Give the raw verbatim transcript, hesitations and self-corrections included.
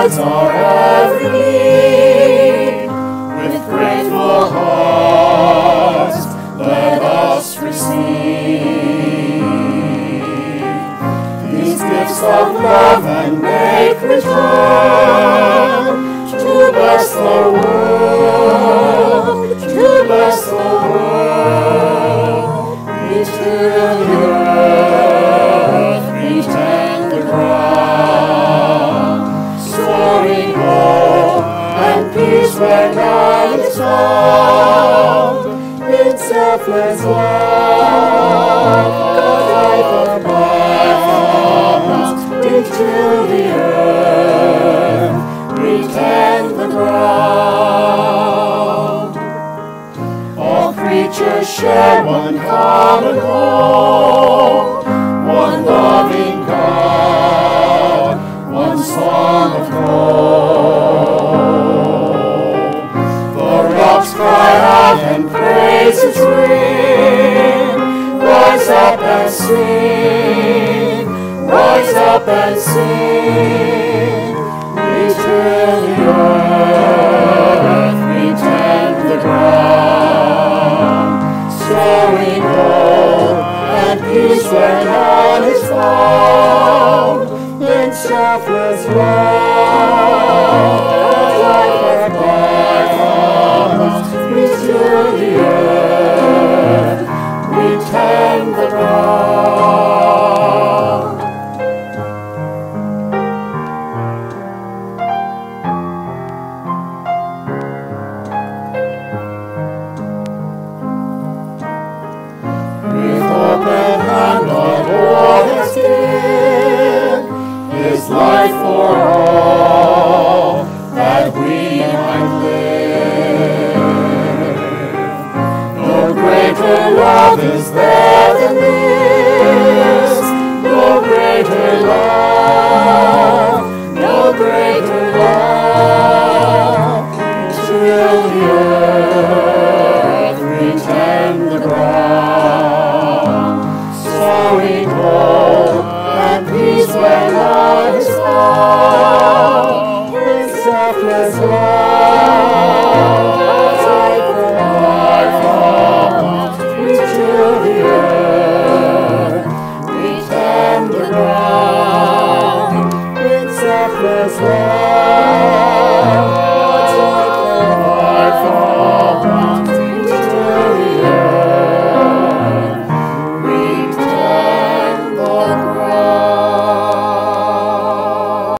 provides our every need. With grateful hearts, let us receive these gifts of love and make return to bless the world, to bless the world. Reach to the earth, reach and the ground, storing hope and peace where none is found. In selfless love, God's life abounds. Reach to the earth, reach and the ground. All creatures share one common home, one loving God, one song of hope. The rocks cry out and praises ring. Rise up and sing, rise up and sing. Reach to the earth, reach and the ground, sowing hope and peace where none is found. In selfless love, life abounds. Reach to the earth, reach and the ground. With open hand, our Lord has given His life for all, that we might live. No greater love is there than this, no greater love, no greater love. To the earth, reach and the ground, sowing hope and peace where none is found. In selfless love, God's life abounds. Reach to the earth.